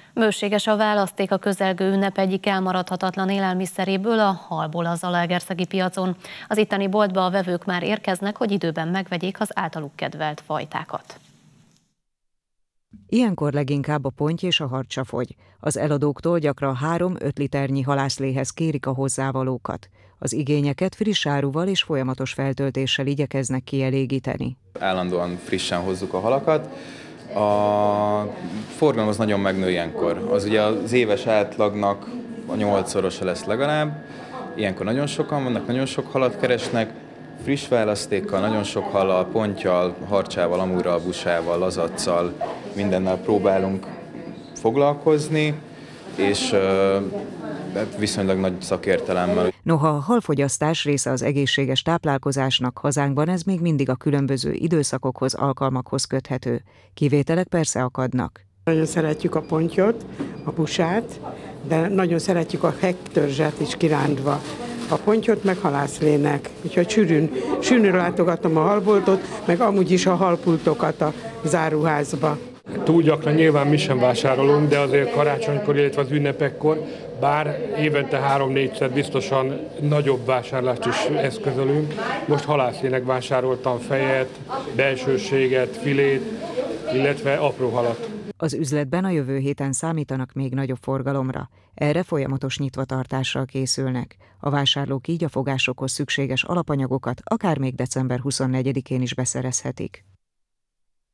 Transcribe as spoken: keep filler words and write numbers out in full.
Bőséges a választék a közelgő ünnep egyik elmaradhatatlan élelmiszeréből, a halból az zalaegerszegi piacon. Az itteni boltba a vevők már érkeznek, hogy időben megvegyék az általuk kedvelt fajtákat. Ilyenkor leginkább a ponty és a harcsa fogy. Az eladóktól gyakran három-öt liternyi halászléhez kérik a hozzávalókat. Az igényeket friss áruval és folyamatos feltöltéssel igyekeznek kielégíteni. Állandóan frissen hozzuk a halakat. A forgalom az nagyon megnő ilyenkor. Az ugye az éves átlagnak a nyolcszorosa lesz legalább. Ilyenkor nagyon sokan vannak, nagyon sok halat keresnek. Friss választékkal, nagyon sok hallal, ponttyal, harcsával, amúrral, busával, lazaccal, mindennel próbálunk foglalkozni, és viszonylag nagy szakértelemmel. Noha a halfogyasztás része az egészséges táplálkozásnak, hazánkban ez még mindig a különböző időszakokhoz, alkalmakhoz köthető. Kivételek persze akadnak. Nagyon szeretjük a pontyot, a busát, de nagyon szeretjük a hegtörzset is kirándva. A pontyot meg halászlének, úgyhogy sűrűn, sűrűn látogatom a halboltot, meg amúgy is a halpultokat a záruházba. Túl gyakran nyilván mi sem vásárolunk, de azért karácsonykor, illetve az ünnepekkor, bár évente három-négyszer biztosan nagyobb vásárlást is eszközölünk. Most halászlének vásároltam fejet, belsőséget, filét, illetve apró halat. Az üzletben a jövő héten számítanak még nagyobb forgalomra. Erre folyamatos nyitvatartással készülnek. A vásárlók így a fogásokhoz szükséges alapanyagokat akár még december huszonnegyedikén is beszerezhetik.